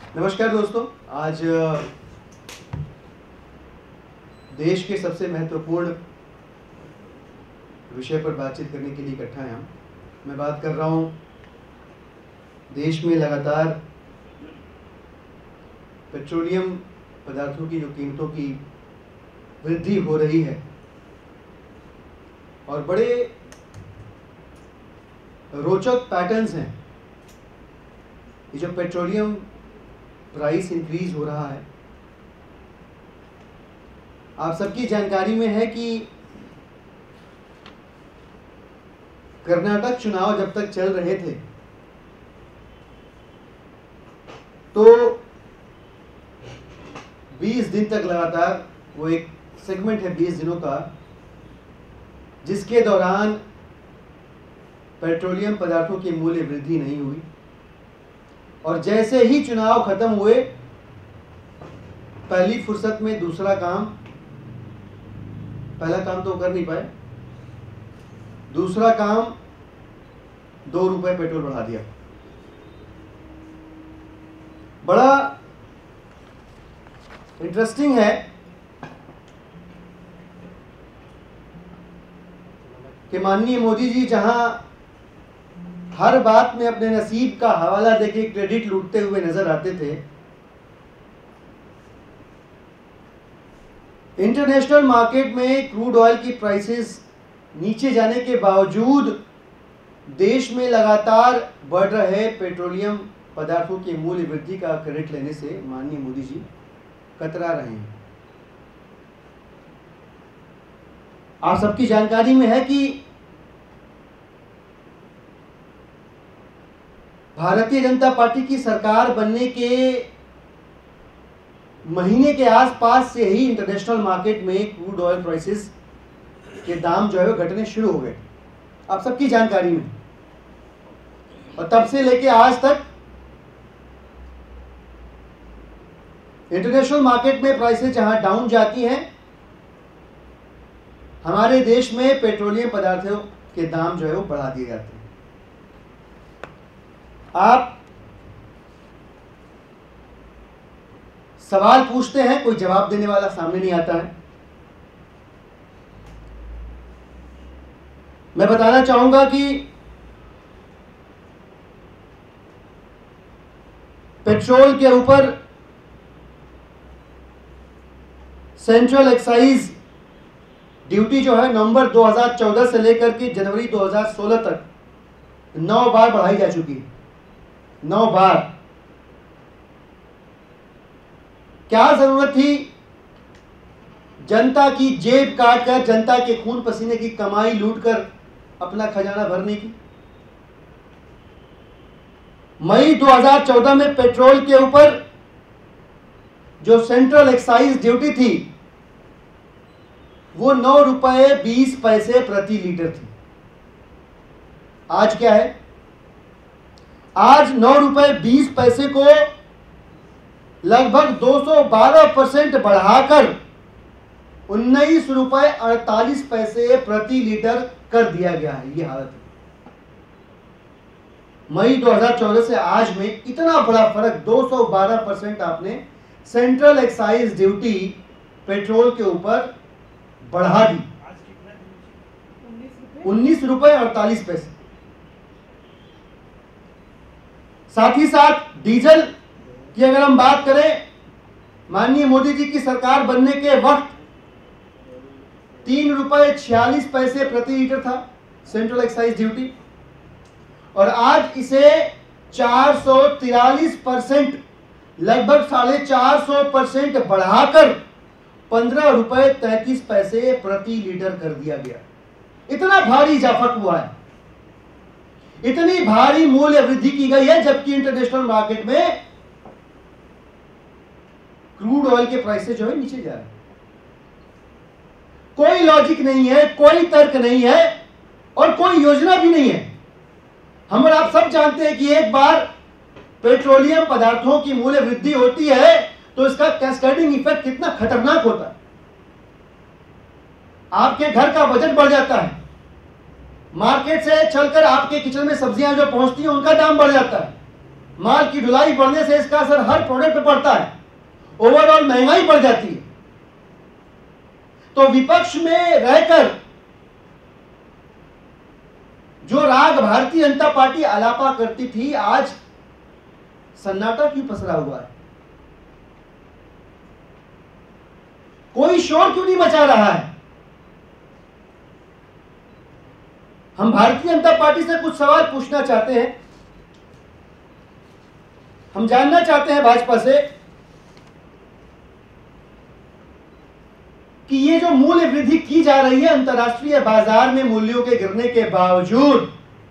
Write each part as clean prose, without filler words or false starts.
नमस्कार दोस्तों, आज देश के सबसे महत्वपूर्ण विषय पर बातचीत करने के लिए इकट्ठा हैं हम। मैं बात कर रहा हूँ देश में लगातार पेट्रोलियम पदार्थों की जो कीमतों की वृद्धि हो रही है और बड़े रोचक पैटर्न्स हैं। ये जो पेट्रोलियम प्राइस इंक्रीज हो रहा है, आप सबकी जानकारी में है कि कर्नाटक चुनाव जब तक चल रहे थे तो 20 दिन तक लगातार वो एक सेगमेंट है 20 दिनों का, जिसके दौरान पेट्रोलियम पदार्थों की मूल्य वृद्धि नहीं हुई। और जैसे ही चुनाव खत्म हुए, पहली फुर्सत में दूसरा काम, पहला काम तो कर नहीं पाए, दूसरा काम 2 रुपए पेट्रोल बढ़ा दिया। बड़ा इंटरेस्टिंग है कि माननीय मोदी जी जहां हर बात में अपने नसीब का हवाला देके क्रेडिट लूटते हुए नजर आते थे, इंटरनेशनल मार्केट में क्रूड ऑयल की प्राइसेस नीचे जाने के बावजूद देश में लगातार बढ़ रहे पेट्रोलियम पदार्थों की मूल्य वृद्धि का क्रेडिट लेने से माननीय मोदी जी कतरा रहे हैं। आप सबकी जानकारी में है कि भारतीय जनता पार्टी की सरकार बनने के महीने के आसपास से ही इंटरनेशनल मार्केट में क्रूड ऑयल प्राइसेस के दाम जो है वो घटने शुरू हो गए, आप सबकी जानकारी में। और तब से लेके आज तक इंटरनेशनल मार्केट में प्राइसेस जहां डाउन जाती हैं, हमारे देश में पेट्रोलियम पदार्थों के दाम जो है वो बढ़ा दिए जाते हैं। आप सवाल पूछते हैं, कोई जवाब देने वाला सामने नहीं आता है। मैं बताना चाहूंगा कि पेट्रोल के ऊपर सेंट्रल एक्साइज ड्यूटी जो है नवंबर 2014 से लेकर के जनवरी 2016 तक 9 बार बढ़ाई जा चुकी है। 9 बार। क्या जरूरत थी जनता की जेब काटकर, जनता के खून पसीने की कमाई लूटकर अपना खजाना भरने की? मई 2014 में पेट्रोल के ऊपर जो सेंट्रल एक्साइज ड्यूटी थी वो 9 रुपए 20 पैसे प्रति लीटर थी। आज क्या है? आज 9 रुपए 20 पैसे को लगभग 212% बढ़ाकर 19 रुपए 48 पैसे प्रति लीटर कर दिया गया है। ये हालत है। मई 2014 से आज में इतना बड़ा फर्क, 212% आपने सेंट्रल एक्साइज ड्यूटी पेट्रोल के ऊपर बढ़ा दी। 19 रुपए 48 पैसे। साथ ही साथ डीजल की अगर हम बात करें, माननीय मोदी जी की सरकार बनने के वक्त 3 रुपए 46 पैसे प्रति लीटर था सेंट्रल एक्साइज ड्यूटी, और आज इसे 443%, लगभग 450% बढ़ाकर 15 रुपए 33 पैसे प्रति लीटर कर दिया गया। इतना भारी इजाफा हुआ है, इतनी भारी मूल्य वृद्धि की गई है, जबकि इंटरनेशनल मार्केट में क्रूड ऑयल के प्राइसेस जो है नीचे जा रहे हैं। कोई लॉजिक नहीं है, कोई तर्क नहीं है और कोई योजना भी नहीं है। हम और आप सब जानते हैं कि एक बार पेट्रोलियम पदार्थों की मूल्य वृद्धि होती है तो इसका कैस्केडिंग इफेक्ट कितना खतरनाक होता है। आपके घर का बजट बढ़ जाता है, मार्केट से चलकर आपके किचन में सब्जियां जो पहुंचती हैं उनका दाम बढ़ जाता है, माल की ढुलाई बढ़ने से इसका असर हर प्रोडक्ट पे पड़ता है, ओवरऑल महंगाई बढ़ जाती है। तो विपक्ष में रहकर जो राग भारतीय जनता पार्टी आलापा करती थी, आज सन्नाटा क्यों पसरा हुआ है? कोई शोर क्यों नहीं मचा रहा है? हम भारतीय जनता पार्टी से कुछ सवाल पूछना चाहते हैं। हम जानना चाहते हैं भाजपा से कि ये जो मूल्य वृद्धि की जा रही है अंतर्राष्ट्रीय बाजार में मूल्यों के गिरने के बावजूद,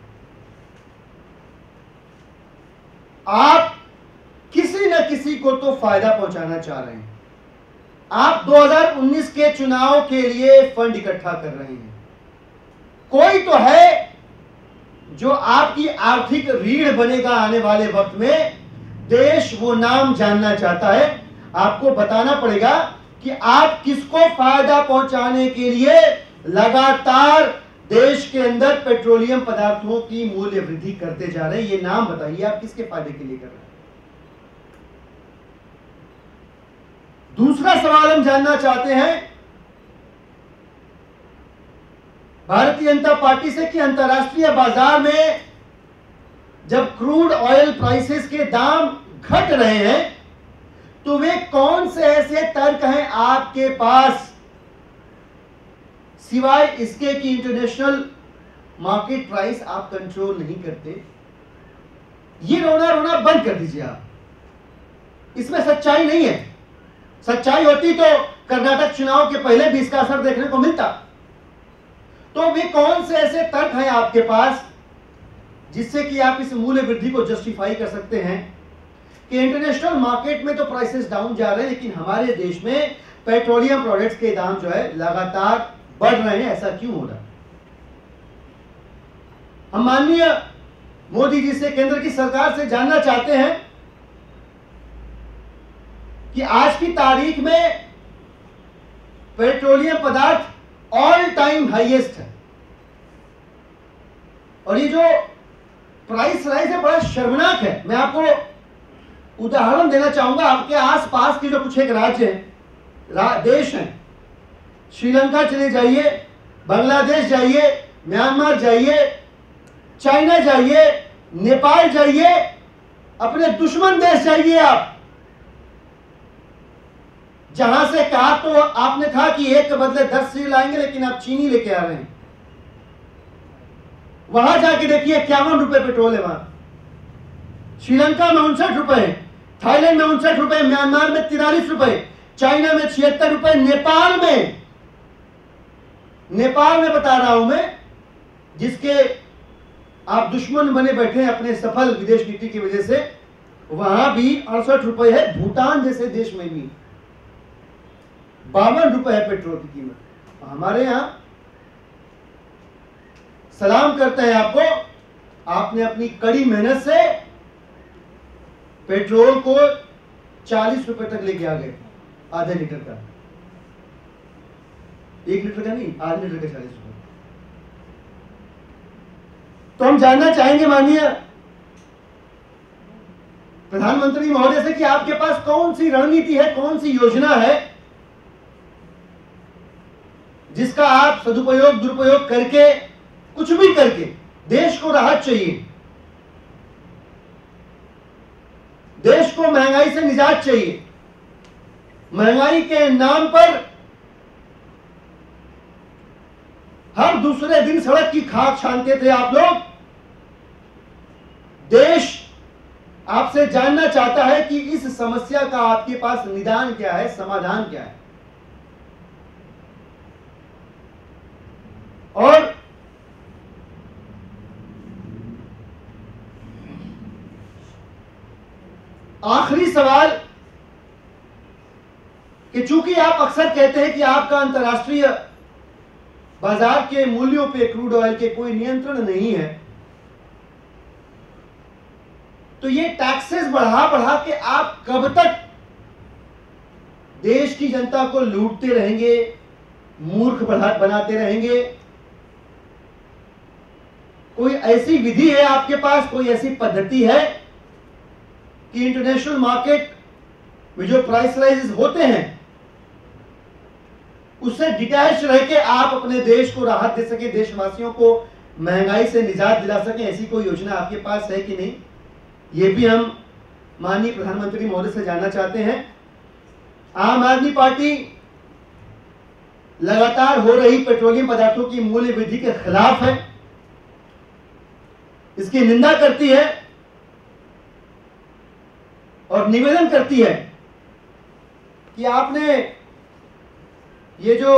आप किसी न किसी को तो फायदा पहुंचाना चाह रहे हैं। आप 2019 के चुनाव के लिए फंड इकट्ठा कर रहे हैं। कोई तो है जो आपकी आर्थिक रीढ़ बनेगा आने वाले वक्त में। देश वो नाम जानना चाहता है। आपको बताना पड़ेगा कि आप किसको फायदा पहुंचाने के लिए लगातार देश के अंदर पेट्रोलियम पदार्थों की मूल्य वृद्धि करते जा रहे हैं। ये नाम बताइए, आप किसके फायदे के लिए कर रहे हैं? दूसरा सवाल हम जानना चाहते हैं भारतीय जनता पार्टी से कि अंतर्राष्ट्रीय बाजार में जब क्रूड ऑयल प्राइसेस के दाम घट रहे हैं तो वे कौन से ऐसे तर्क हैं आपके पास, सिवाय इसके कि इंटरनेशनल मार्केट प्राइस आप कंट्रोल नहीं करते? ये रोना रोना बंद कर दीजिए आप। इसमें सच्चाई नहीं है। सच्चाई होती तो कर्नाटक चुनाव के पहले भी इसका असर देखने को मिलता। तो वे कौन से ऐसे तर्क हैं आपके पास जिससे कि आप इस मूल्य वृद्धि को जस्टिफाई कर सकते हैं कि इंटरनेशनल मार्केट में तो प्राइसेस डाउन जा रहे हैं लेकिन हमारे देश में पेट्रोलियम प्रोडक्ट्स के दाम जो है लगातार बढ़ रहे हैं? ऐसा क्यों हो रहा है? हम माननीय मोदी जी से, केंद्र की सरकार से जानना चाहते हैं कि आज की तारीख में पेट्रोलियम पदार्थ ऑल टाइम हाईएस्ट है और ये जो प्राइस राइज है बड़ा शर्मनाक है। मैं आपको उदाहरण देना चाहूंगा। आपके आसपास के जो कुछ एक राज्य हैं, देश हैं, श्रीलंका चले जाइए, बांग्लादेश जाइए, म्यांमार जाइए, चाइना जाइए, नेपाल जाइए, अपने दुश्मन देश जाइए आप, जहां से कहा तो आपने कहा कि एक के बदले 10 सिर लाएंगे लेकिन आप चीनी लेके आ रहे हैं। वहां जाके देखिए 51 रुपए पेट्रोल है वहां। श्रीलंका में 59 रुपए है, थाईलैंड में 59 रुपए, म्यांमार में 43 रुपए, चाइना में 76 रुपए, नेपाल में बता रहा हूं मैं, जिसके आप दुश्मन बने बैठे हैं अपने सफल विदेश नीति की वजह से, वहां भी 68 रुपए है। भूटान जैसे देश में भी 52 रुपए है पेट्रोल की कीमत। हमारे यहां सलाम करते हैं आपको, आपने अपनी कड़ी मेहनत से पेट्रोल को 40 रुपए तक लेके आ गए, आधे लीटर का, 1 लीटर का नहीं, आधे लीटर का 40 रुपए। तो हम जानना चाहेंगे माननीय प्रधानमंत्री महोदय से कि आपके पास कौन सी रणनीति है, कौन सी योजना है जिसका आप सदुपयोग दुरुपयोग करके, कुछ भी करके देश को राहत चाहिए, देश को महंगाई से निजात चाहिए। महंगाई के नाम पर हर दूसरे दिन सड़क की खाक छानते थे आप लोग। देश आपसे जानना चाहता है कि इस समस्या का आपके पास निदान क्या है, समाधान क्या है। और आखिरी सवाल कि चूंकि आप अक्सर कहते हैं कि आपका अंतर्राष्ट्रीय बाजार के मूल्यों पे क्रूड ऑयल के कोई नियंत्रण नहीं है, तो ये टैक्सेस बढ़ा बढ़ा के आप कब तक देश की जनता को लूटते रहेंगे, मूर्ख बनाते रहेंगे? कोई ऐसी विधि है आपके पास, कोई ऐसी पद्धति है कि इंटरनेशनल मार्केट में जो प्राइस राइजेस होते हैं उससे डिटैच रह के आप अपने देश को राहत दे सके, देशवासियों को महंगाई से निजात दिला सके, ऐसी कोई योजना आपके पास है कि नहीं, ये भी हम माननीय प्रधानमंत्री महोदय से जानना चाहते हैं। आम आदमी पार्टी लगातार हो रही पेट्रोलियम पदार्थों की मूल्य वृद्धि के खिलाफ है, इसकी निंदा करती है और निवेदन करती है कि आपने ये जो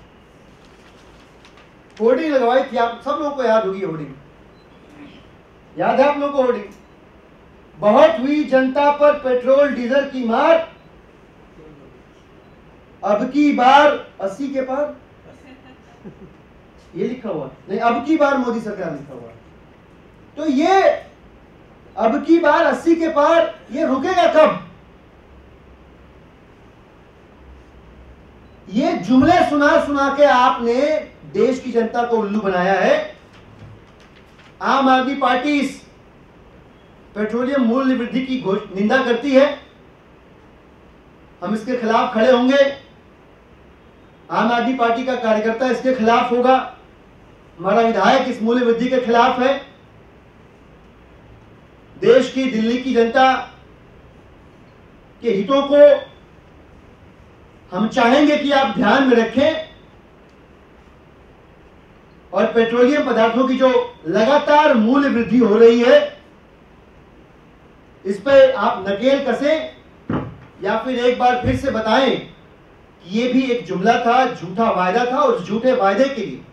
होर्डिंग लगवाई थी, आप सब लोगों को याद होगी होर्डिंग, याद है आप लोगों को होर्डिंग, बहुत हुई जनता पर पेट्रोल डीजल की मार, अब की बार 80 के पार, ये लिखा हुआ नहीं, अब की बार मोदी सरकार लिखा हुआ। तो ये अब की बार 80 के पार ये रुकेगा कब? ये जुमले सुना सुना के आपने देश की जनता को उल्लू बनाया है। आम आदमी पार्टी इस पेट्रोलियम मूल्य वृद्धि की निंदा करती है, हम इसके खिलाफ खड़े होंगे, आम आदमी पार्टी का कार्यकर्ता इसके खिलाफ होगा, हमारा विधायक इस मूल्य वृद्धि के खिलाफ है। देश की, दिल्ली की जनता के हितों को हम चाहेंगे कि आप ध्यान में रखें और पेट्रोलियम पदार्थों की जो लगातार मूल्य वृद्धि हो रही है इस पे आप नकेल कसें या फिर एक बार फिर से बताएं कि ये भी एक जुमला था, झूठा वायदा था, और झूठे वायदे के लिए,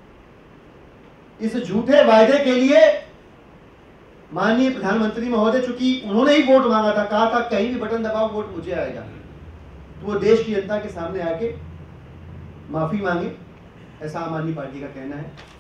इस झूठे वायदे के लिए माननीय प्रधानमंत्री महोदय, चूंकि उन्होंने ही वोट मांगा था, कहा था कहीं भी बटन दबाओ वोट मुझे आएगा, तो वो देश की जनता के सामने आके माफी मांगे, ऐसा आम आदमी पार्टी का कहना है।